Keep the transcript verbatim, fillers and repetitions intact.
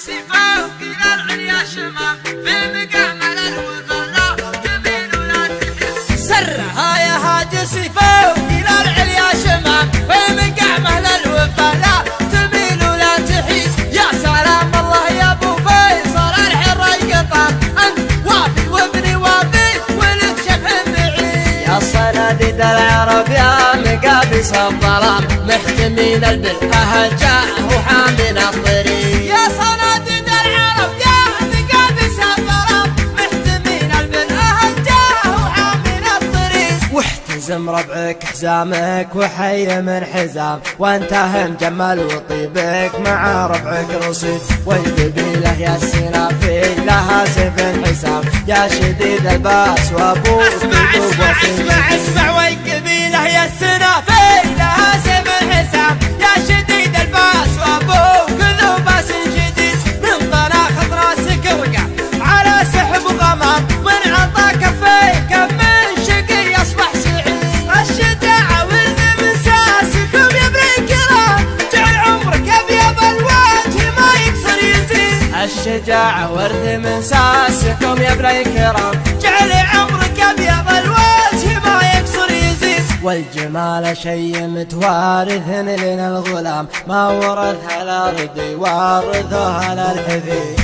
سيفه وكلا العليا شمام في مقامل الوفا لا تميل ولا تحيد. سرها يا هاج سيفه وكلا العليا شمام في مقامل الوفا لا تميل ولا تحيد. يا سلام الله يا ابو فيصل الحر القطار انت وافي وابني وافي ولد شبح بعيد. يا صناديد العرب يا مقابس الظلام محتمين البر اهجاء وحامين الطريق. يا صناديد العرب يا مقابس الظلام محتمين البر اهجاء وحامين الطريق. واحتزم ربعك حزامك وحي من حزام وانتهى مجمل وطيبك مع ربعك رصيد. والقبيله يا السنافي لها سيف حسام يا شديد الباس وابوك اسمع اسمع اسمع اسمع والقبيله يا السنافي لها سيف حسام يا شديد الباس وابوك ذو باس جديد. من طلاق راسك وقع على سحب غمام من عطا كفيك من شقي يصبح سعيد. الشجاعه ورد من ساسكم يا ابن الكرام جعل عمرك ابيض الوجه ما يكسر يزيد. الشجاعة ورد من ساسكم يا ابن الكرام جعل عمرك ابيض الوجه ما يكسر يزيد. والجمال شي متوارث لنا الغلام ما ورثها الارض يورثها للحفيد.